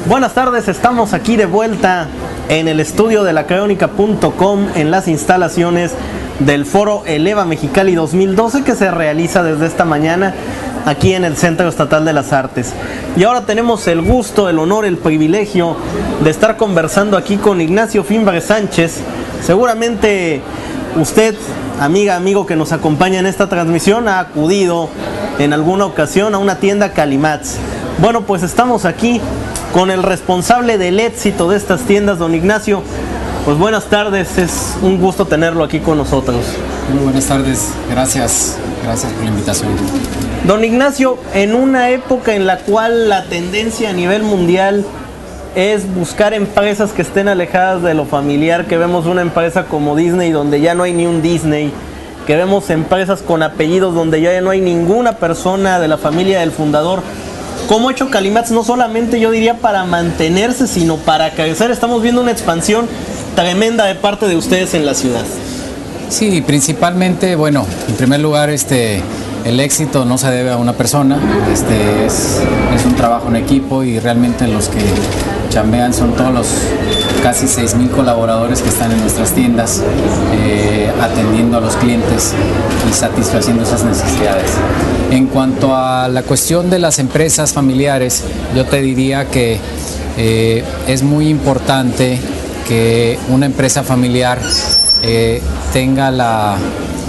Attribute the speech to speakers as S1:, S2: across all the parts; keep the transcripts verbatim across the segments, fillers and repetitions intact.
S1: Buenas tardes, estamos aquí de vuelta en el estudio de la crónica punto com en las instalaciones del Foro Eleva Mexicali dos mil doce que se realiza desde esta mañana aquí en el Centro Estatal de las Artes. Y ahora tenemos el gusto, el honor, el privilegio de estar conversando aquí con Ignacio Fimbre Sánchez. Seguramente usted, amiga, amigo que nos acompaña en esta transmisión, ha acudido en alguna ocasión a una tienda Calimatz. Bueno, pues estamos aquí con el responsable del éxito de estas tiendas, don Ignacio. Pues buenas tardes, es un gusto tenerlo aquí con nosotros.
S2: Muy buenas tardes, gracias, gracias por la invitación.
S1: Don Ignacio, en una época en la cual la tendencia a nivel mundial es buscar empresas que estén alejadas de lo familiar, que vemos una empresa como Disney donde ya no hay ni un Disney, que vemos empresas con apellidos donde ya no hay ninguna persona de la familia del fundador, ¿cómo ha hecho Calimatz? No solamente yo diría para mantenerse, sino para crecer. Estamos viendo una expansión tremenda de parte de ustedes en la ciudad.
S2: Sí, principalmente, bueno, en primer lugar, este, el éxito no se debe a una persona, este, es, es un trabajo en equipo y realmente los que chambean son todos los casi seis mil colaboradores que están en nuestras tiendas eh, atendiendo a los clientes y satisfaciendo esas necesidades. En cuanto a la cuestión de las empresas familiares, yo te diría que eh, es muy importante que una empresa familiar eh, tenga la,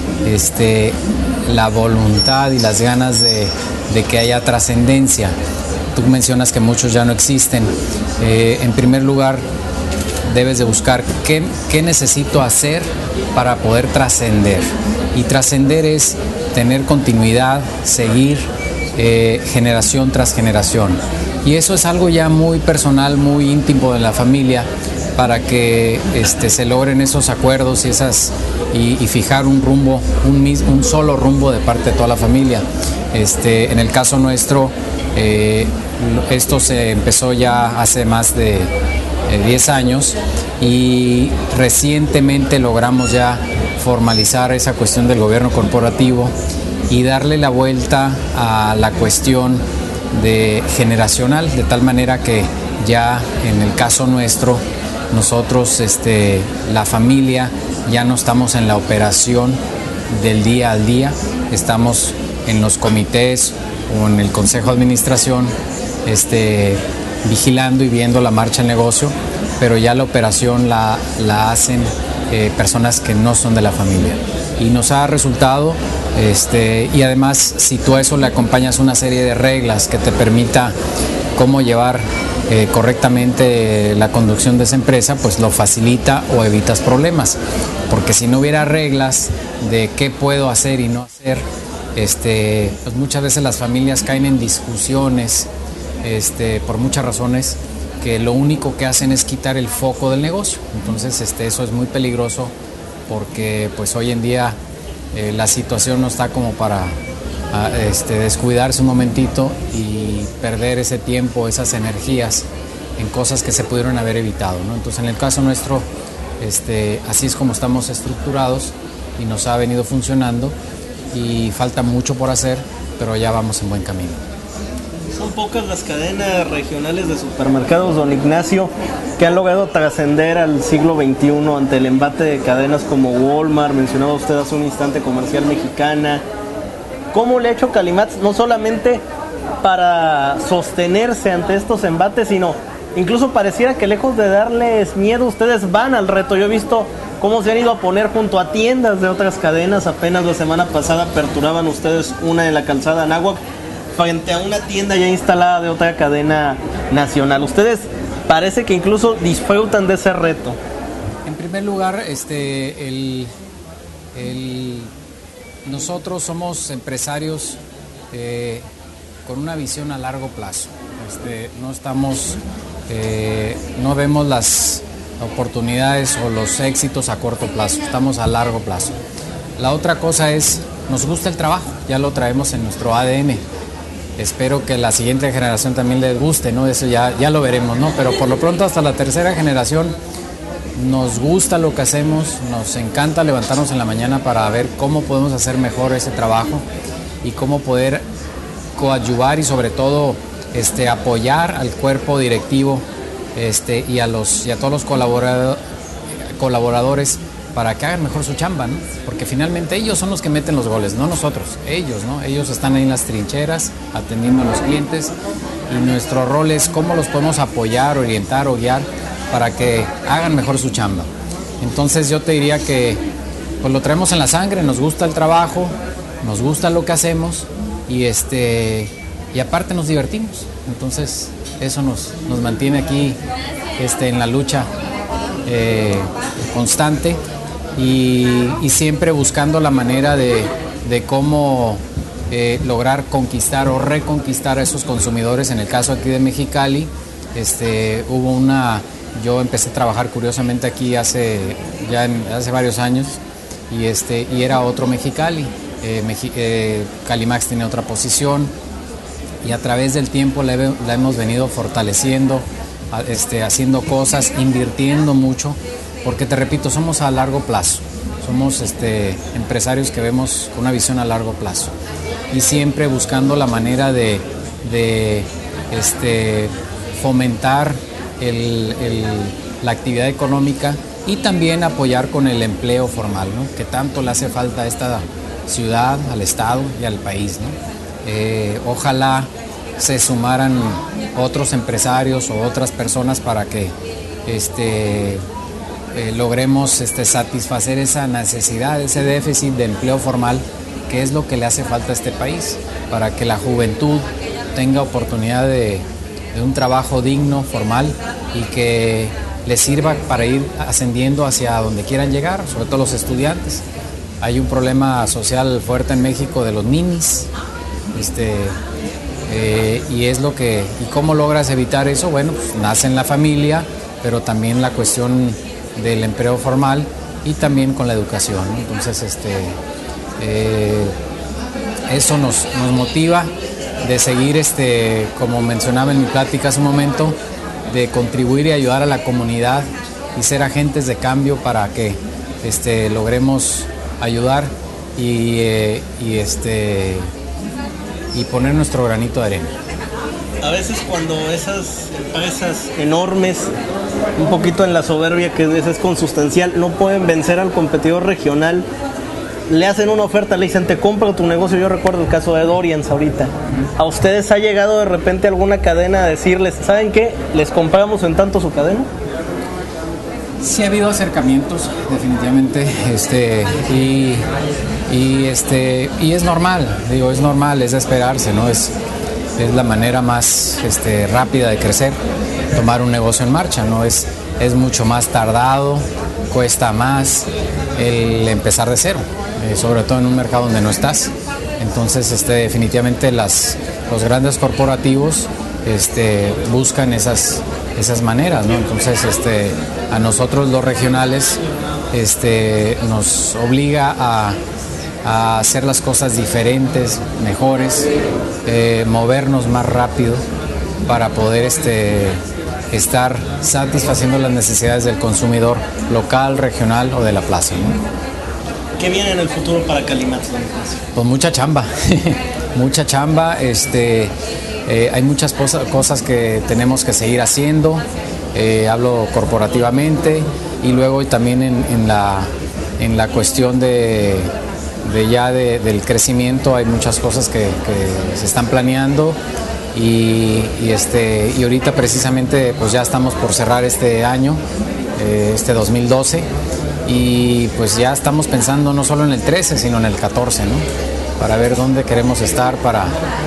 S2: este, la voluntad y las ganas de, de que haya trascendencia. Tú mencionas que muchos ya no existen. Eh, en primer lugar, debes de buscar qué, qué necesito hacer para poder trascender. Y trascender es tener continuidad, seguir eh, generación tras generación. Y eso es algo ya muy personal, muy íntimo de la familia, para que este, se logren esos acuerdos y, esas, y, y fijar un rumbo, un, un solo rumbo de parte de toda la familia. Este, en el caso nuestro, eh, esto se empezó ya hace más de eh, diez años y recientemente logramos ya formalizar esa cuestión del gobierno corporativo y darle la vuelta a la cuestión de generacional, de tal manera que ya en el caso nuestro, nosotros, este, la familia, ya no estamos en la operación del día al día, estamos en los comités o en el consejo de administración este, vigilando y viendo la marcha del negocio, pero ya la operación la, la hacen eh, personas que no son de la familia. Y nos ha resultado, este, y además si tú a eso le acompañas una serie de reglas que te permita cómo llevar eh, correctamente la conducción de esa empresa, pues lo facilita o evitas problemas. Porque si no hubiera reglas de qué puedo hacer y no hacer, este, pues muchas veces las familias caen en discusiones este, por muchas razones que lo único que hacen es quitar el foco del negocio. Entonces este, eso es muy peligroso porque pues hoy en día eh, la situación no está como para a, este, descuidarse un momentito y perder ese tiempo, esas energías en cosas que se pudieron haber evitado, ¿no? Entonces en el caso nuestro, este, así es como estamos estructurados y nos ha venido funcionando y falta mucho por hacer, pero ya vamos en buen camino.
S1: Son pocas las cadenas regionales de supermercados, don Ignacio, que han logrado trascender al siglo veintiuno ante el embate de cadenas como Walmart, mencionaba usted hace un instante, Comercial Mexicana. ¿Cómo le ha hecho Calimatz no solamente para sostenerse ante estos embates, sino incluso pareciera que lejos de darles miedo, ustedes van al reto? Yo he visto cómo se han ido a poner junto a tiendas de otras cadenas. Apenas la semana pasada aperturaban ustedes una en la calzada Anáhuac frente a una tienda ya instalada de otra cadena nacional. Ustedes parece que incluso disfrutan de ese reto.
S2: En primer lugar, este, el, el, nosotros somos empresarios eh, con una visión a largo plazo. Este, no estamos, eh, no vemos las oportunidades o los éxitos a corto plazo, estamos a largo plazo. La otra cosa es, nos gusta el trabajo, ya lo traemos en nuestro A D N. Espero que la siguiente generación también les guste, ¿no? Eso ya, ya lo veremos, ¿no? Pero por lo pronto hasta la tercera generación nos gusta lo que hacemos, nos encanta levantarnos en la mañana para ver cómo podemos hacer mejor ese trabajo y cómo poder coadyuvar y sobre todo este, apoyar al cuerpo directivo este, y, a los, y a todos los colaborador, colaboradores para que hagan mejor su chamba, ¿no? Porque finalmente ellos son los que meten los goles, no nosotros, ellos, ¿no? Ellos están ahí en las trincheras atendiendo a los clientes y nuestro rol es cómo los podemos apoyar, orientar o guiar para que hagan mejor su chamba. Entonces yo te diría que pues lo traemos en la sangre, nos gusta el trabajo, nos gusta lo que hacemos y este y aparte nos divertimos. Entonces eso nos, nos mantiene aquí este, en la lucha eh, constante y, y siempre buscando la manera de, de cómo eh, lograr conquistar o reconquistar a esos consumidores. En el caso aquí de Mexicali, este, hubo una, yo empecé a trabajar curiosamente aquí hace ya en, hace varios años y este y era otro Mexicali. Eh, Mexi, eh, Calimax tiene otra posición y a través del tiempo la, la hemos venido fortaleciendo, este, haciendo cosas, invirtiendo mucho, porque te repito, somos a largo plazo, somos este, empresarios que vemos una visión a largo plazo y siempre buscando la manera de, de este, fomentar el, el, la actividad económica y también apoyar con el empleo formal, ¿no? Que tanto le hace falta a esta ciudad, al estado y al país, ¿no? Eh, ojalá se sumaran otros empresarios o otras personas para que este, eh, logremos este, satisfacer esa necesidad, ese déficit de empleo formal, que es lo que le hace falta a este país, para que la juventud tenga oportunidad de, de un trabajo digno, formal y que les sirva para ir ascendiendo hacia donde quieran llegar, sobre todo los estudiantes. Hay un problema social fuerte en México de los ninis, este, eh, y es lo que, ¿y cómo logras evitar eso? Bueno, pues nace en la familia, pero también la cuestión del empleo formal y también con la educación, ¿no? Entonces, este, eh, eso nos, nos motiva de seguir, este, como mencionaba en mi plática hace un momento, de contribuir y ayudar a la comunidad y ser agentes de cambio para que este, logremos ayudar y, eh, y, este, y poner nuestro granito de arena.
S1: A veces cuando esas empresas enormes, un poquito en la soberbia que es consustancial, no pueden vencer al competidor regional, le hacen una oferta, le dicen te compro tu negocio. Yo recuerdo el caso de Dorians ahorita. ¿A ustedes ha llegado de repente alguna cadena a decirles, ¿saben qué? ¿Les compramos en tanto su cadena?
S2: Sí ha habido acercamientos, definitivamente, este, y, y, este, y es normal, digo, es normal, es de esperarse, ¿no? Es, es la manera más este, rápida de crecer, tomar un negocio en marcha, ¿no? Es, es mucho más tardado, cuesta más el empezar de cero, eh, sobre todo en un mercado donde no estás. Entonces, este, definitivamente las, los grandes corporativos este, buscan esas, esas maneras, ¿no? Entonces, este, a nosotros los regionales este, nos obliga a, a hacer las cosas diferentes, mejores, eh, movernos más rápido para poder este, estar satisfaciendo las necesidades del consumidor local, regional o de la plaza, ¿no?
S1: ¿Qué viene en el futuro para Calimax?
S2: Pues mucha chamba, mucha chamba, este, eh, hay muchas cosas, cosas que tenemos que seguir haciendo, eh, hablo corporativamente y luego también en, en, la, en la cuestión de, de ya de, del crecimiento hay muchas cosas que, que se están planeando y, y, este, y ahorita precisamente pues ya estamos por cerrar este año, eh, este dos mil doce. Y pues ya estamos pensando no solo en el trece, sino en el catorce, ¿no? Para ver dónde queremos estar, para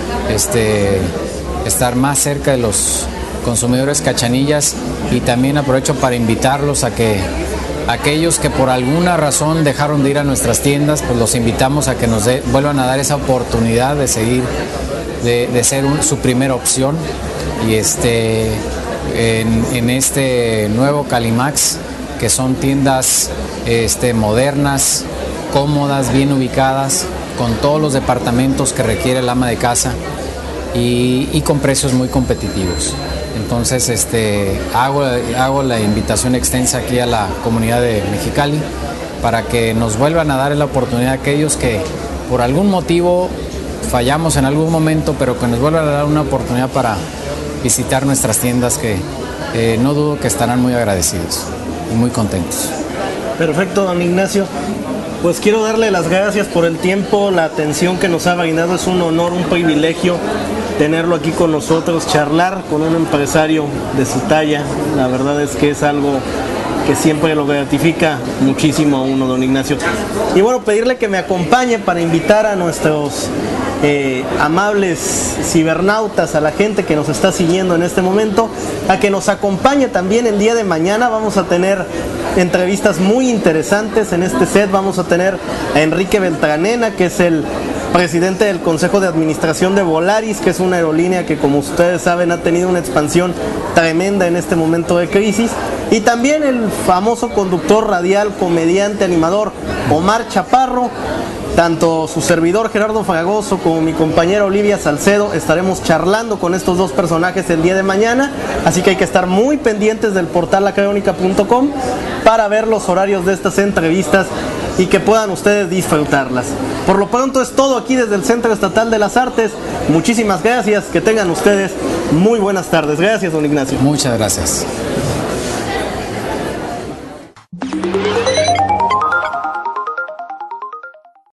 S2: este, estar más cerca de los consumidores cachanillas y también aprovecho para invitarlos a que aquellos que por alguna razón dejaron de ir a nuestras tiendas, pues los invitamos a que nos de, vuelvan a dar esa oportunidad de seguir, de, de ser un, su primera opción y este, en, en este nuevo Calimax, que son tiendas este, modernas, cómodas, bien ubicadas, con todos los departamentos que requiere el ama de casa y, y con precios muy competitivos. Entonces este, hago, hago la invitación extensa aquí a la comunidad de Mexicali para que nos vuelvan a dar la oportunidad a aquellos que por algún motivo fallamos en algún momento, pero que nos vuelvan a dar una oportunidad para visitar nuestras tiendas, que eh, no dudo que estarán muy agradecidos y muy contentos.
S1: Perfecto, don Ignacio. Pues quiero darle las gracias por el tiempo, la atención que nos ha brindado. Es un honor, un privilegio tenerlo aquí con nosotros, charlar con un empresario de su talla. La verdad es que es algo que siempre lo gratifica muchísimo a uno, don Ignacio. Y bueno, pedirle que me acompañe para invitar a nuestros eh, amables cibernautas, a la gente que nos está siguiendo en este momento, a que nos acompañe también el día de mañana. Vamos a tener entrevistas muy interesantes en este set. Vamos a tener a Enrique Beltranena, que es el presidente del Consejo de Administración de Volaris, que es una aerolínea que, como ustedes saben, ha tenido una expansión tremenda en este momento de crisis. Y también el famoso conductor radial, comediante, animador Omar Chaparro. Tanto su servidor Gerardo Fragoso como mi compañera Olivia Salcedo estaremos charlando con estos dos personajes el día de mañana, así que hay que estar muy pendientes del portal la crónica punto com para ver los horarios de estas entrevistas y que puedan ustedes disfrutarlas. Por lo pronto es todo aquí desde el Centro Estatal de las Artes. Muchísimas gracias, que tengan ustedes muy buenas tardes. Gracias, don Ignacio.
S2: Muchas gracias.